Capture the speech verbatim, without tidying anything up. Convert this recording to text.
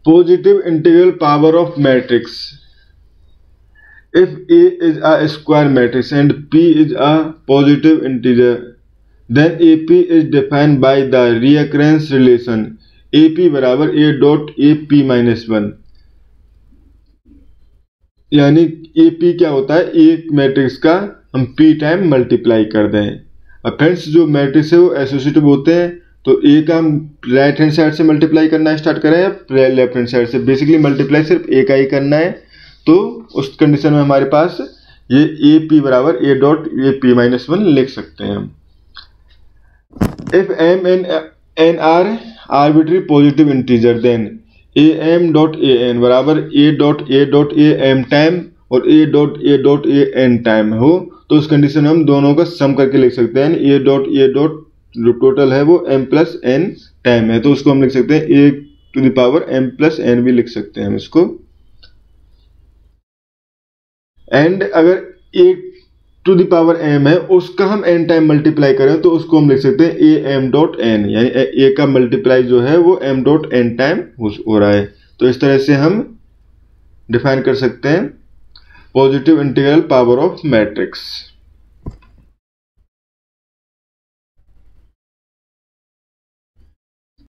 positive integral power of matrix. If A is a square matrix and P is a positive integer, then A P is defined by the reoccurrence relation A P बराबर A dot A P minus one. यानी A P क्या होता है, एक matrix का हम P time multiply कर दें। अब फ्रेंड्स जो मैट्रिक्स है वो एसोसिएटिव होते हैं, तो A का हम राइट हैंड साइड से मल्टीप्लाई करना स्टार्ट करें या लेफ्ट हैंड साइड से। बेसिकली मल्टीप्लाई सिर्फ A का ही करना है, तो उस कंडीशन में हमारे पास ये ए पी बराबर A dot A P minus one लिख सकते हैं हम। If M and N are arbitrary positive integer then A M dot A N बराबर A dot A dot A M time और A dot A dot A N time हो, तो उस condition में हम दोनों का सम करके लिख सकते हैं। ए डॉट ए डॉट जो टोटल है वो एम प्लस एन टाइम है, तो उसको हम लिख सकते हैं A to the power M plus N भी लिख सकते हैं हम इसको। एंड अगर A to the power M है उसका हम एन टाइम मल्टीप्लाई करें तो उसको हम लिख सकते हैं ए एम डॉट एन, यानी ए का मल्टीप्लाई जो है वो एम डॉट एन टाइम हो रहा है। तो इस तरह से हम डिफाइन कर सकते हैं positive integral power of matrix.